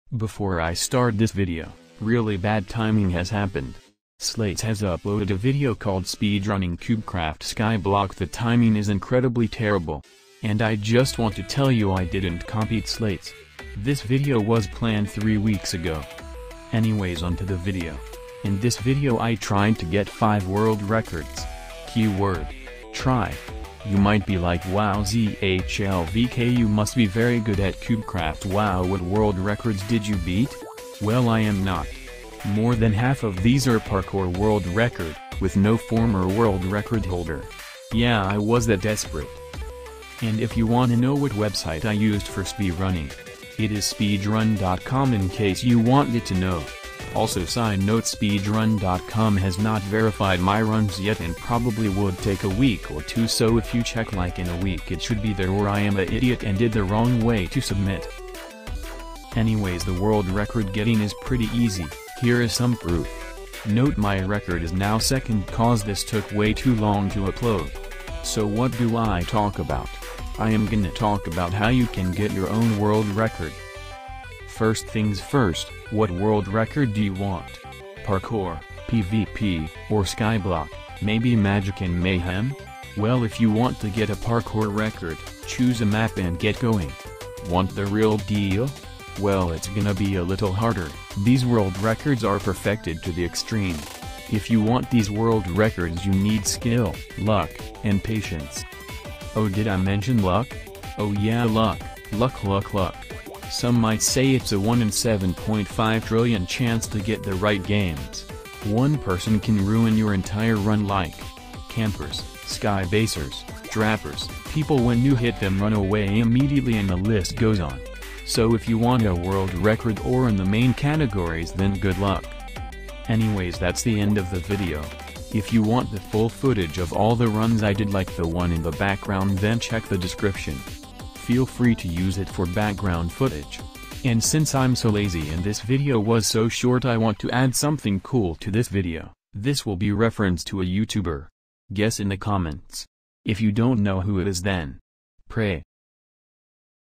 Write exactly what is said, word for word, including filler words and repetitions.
Before I start this video, really bad timing has happened. Slates has uploaded a video called Speedrunning CubeCraft Skyblock. The timing is incredibly terrible. And I just want to tell you I didn't copy Slates. This video was planned three weeks ago. Anyways, onto the video. In this video I tried to get five world records. Keyword: try. You might be like, wow Z H L V K, you must be very good at CubeCraft. Wow, what world records did you beat? Well, I am not. More than half of these are parkour world record, with no former world record holder. Yeah, I was that desperate. And if you want to know what website I used for speedrunning, it is speedrun dot com in case you wanted to know. Also, side note, speedrun dot com has not verified my runs yet and probably would take a week or two, so if you check like in a week it should be there, or I am an idiot and did the wrong way to submit. Anyways, the world record getting is pretty easy. Here is some proof. Note my record is now second cause this took way too long to upload. So what do I talk about? I am gonna talk about how you can get your own world record. First things first, what world record do you want? Parkour, PvP, or Skyblock, maybe Magic and Mayhem? Well, if you want to get a parkour record, choose a map and get going. Want the real deal? Well, it's gonna be a little harder. These world records are perfected to the extreme. If you want these world records you need skill, luck, and patience. Oh, did I mention luck? Oh yeah, luck, luck luck luck. Some might say it's a one in seven point five trillion chance to get the right games. One person can ruin your entire run, like campers, skybasers, trappers, people when you hit them run away immediately, and the list goes on. So if you want a world record or in the main categories, then good luck. Anyways, that's the end of the video. If you want the full footage of all the runs I did, like the one in the background, then check the description. Feel free to use it for background footage. And since I'm so lazy and this video was so short, I want to add something cool to this video. This will be reference to a YouTuber. Guess in the comments. If you don't know who it is, then pray.